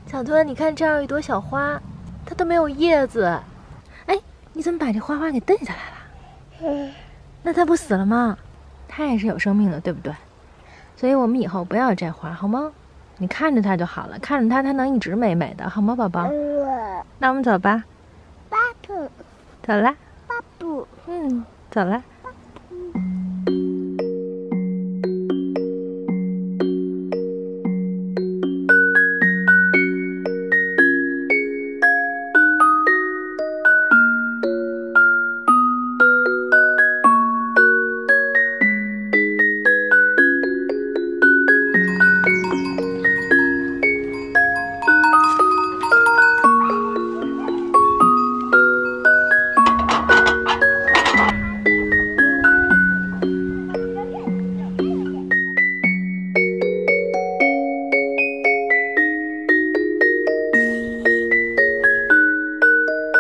小墩，你看这儿有一朵小花，它都没有叶子。哎，你怎么把这花花给蹬下来了？那它不死了吗？它也是有生命的，对不对？所以我们以后不要摘花，好吗？你看着它就好了，看着它能一直美美的，好吗，宝宝？那我们走吧。 爸爸， 走啦。 爸爸， 走啦。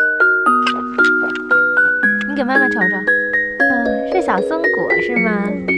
给妈妈瞅瞅，是小松果是吗？